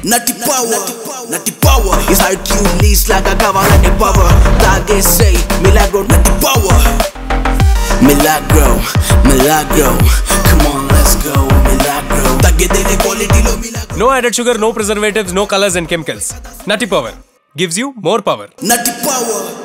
Nutty power is how you least like a cavalry power. They say Milagrow, nutty power. Milagrow. Come on, let's go, Milagrow. No added sugar, no preservatives, no colors and chemicals. Nutty power gives you more power. Nutty power.